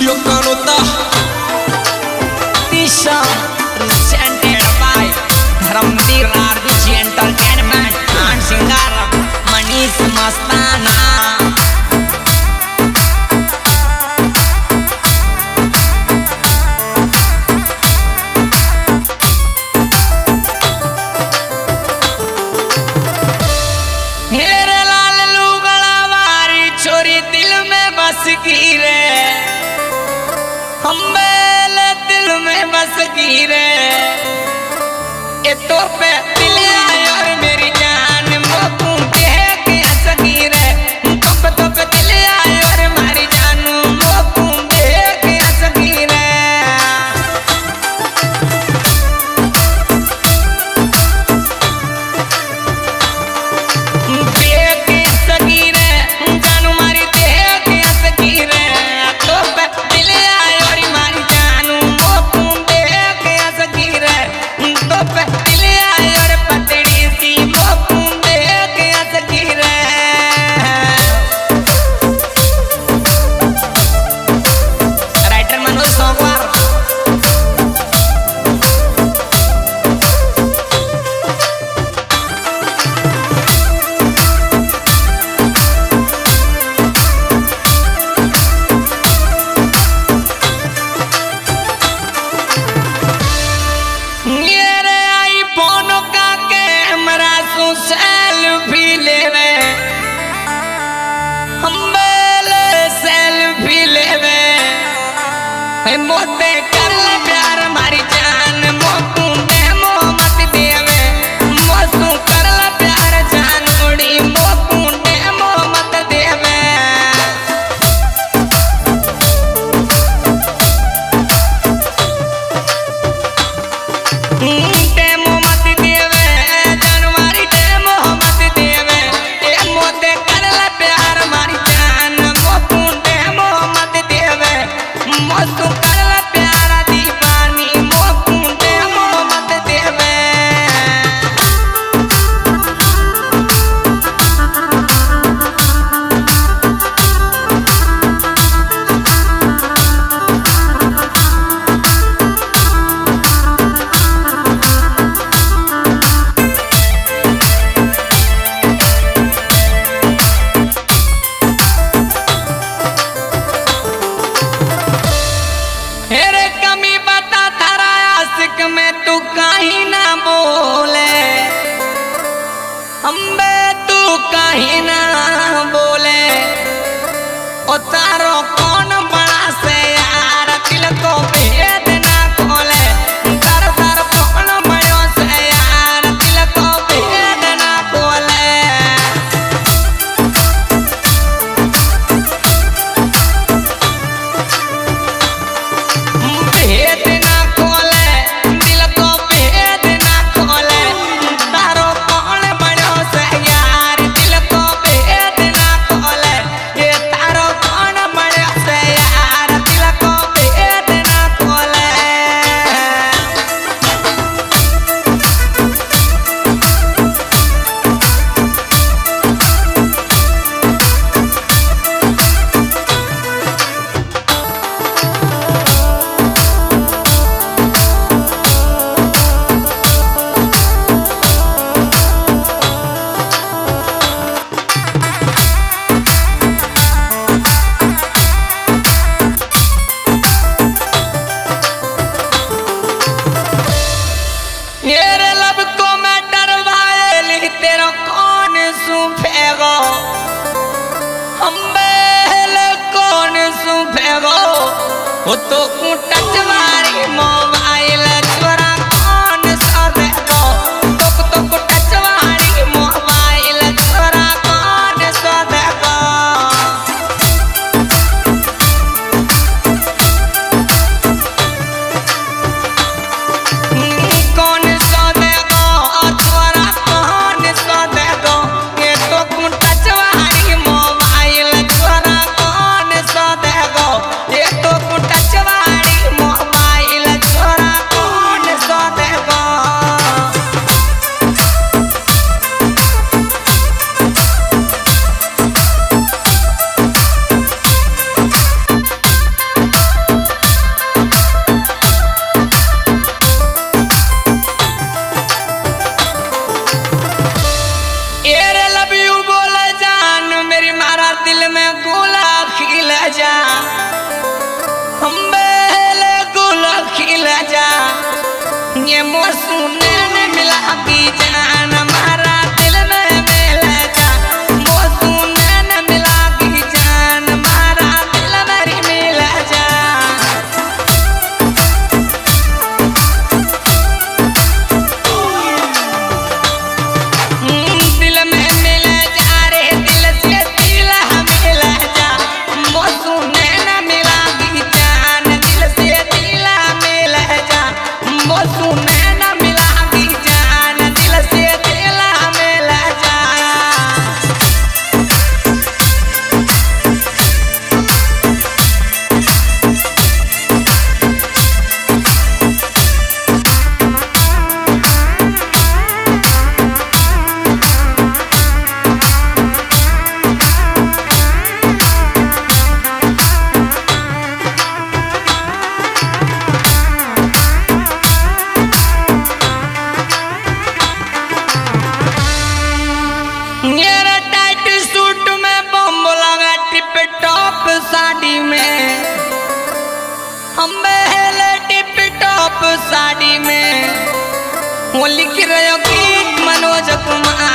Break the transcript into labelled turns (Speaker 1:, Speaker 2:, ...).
Speaker 1: Yokanota Tisha presented by Dharamveer RBG Entertainment and singer Manish Mastana. दिल में बस की रे ये तो पे दिल और मेरी जान मोकू देख सकी रे तो पे दिल और मेरी जान मोकू देख सकी रे देख सकी रे जानू मारी देख सकी रे तो पे दिल सेल्फी लेवे सेल्फी लेवे मोते कर प्यार मारी जान मोकू दे मत देवे मोसू कर प्यार जान उड़ी मोकू दे मत देवे में तू कहीं ना बोले अम्बे तू कहीं ना बोले ओ तारो कौन बड़ा से यार दिल को भेद ना खोले तार तार कौन बड़ो से यार दिल को भेद ना खोले भेद ना खोले वो तो टच वाली मोबाइल चोरा कौन सा देखो तो टच वाली मोबाइल चोरा कौन सा देखो कौन सा देखो चोरा कौन सा देखो ये तो टच वाली मोबाइल चोरा कौन सा देखो ये तो टच वाली ये मोर सुने न मिला की जान हमारा दिल में मिल जा मोर सुने न मिला की जान हमारा दिल में मिल जा दिल में मिल जा रे दिल से दिल मिल जा मोर सुने न मिला की जान दिल से दिल मिल जा मोर सुने न मिला की जान दिल से दिल मिल जा मेरा टाइट सूट में बम लगा टिप टॉप साड़ी में हम पहले टिप टॉप साड़ी में वो लिख रहे हो गीत मनोज कुमार